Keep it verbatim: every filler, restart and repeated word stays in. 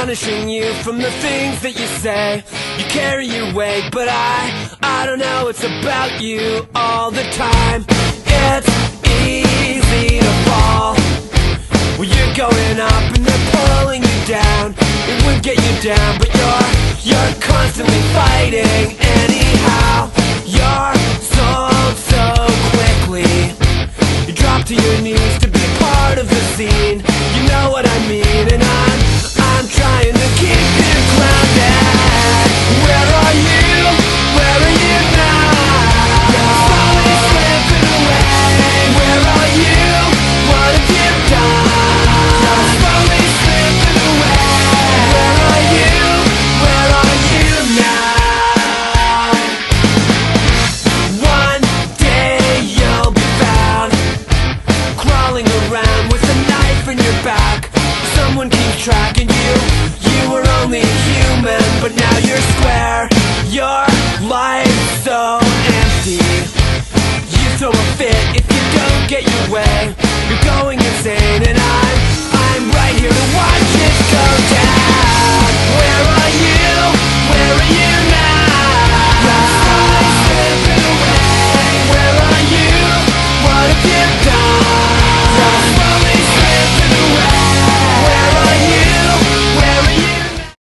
punishing you from the things that you say. You carry your weight, but I, I don't know, it's about you all the time. It's easy to fall when you're going up and they're pulling you down. It would get you down, but you're, you're constantly fighting anyhow. You're sold so quickly, you drop to your knees to be part of the scene. You know what I mean, and I'm, I'm trying to keep you grounded. Where are you? Where are you now? You're slowly slipping away. Where are you? What have you done? You're slowly slipping away. Where are you? Where are you now? One day you'll be found crawling around with a knife in your back. Someone keeps tracking you. You were only human, but now you're square. Your life's so empty. You throw a fit if you don't get your way.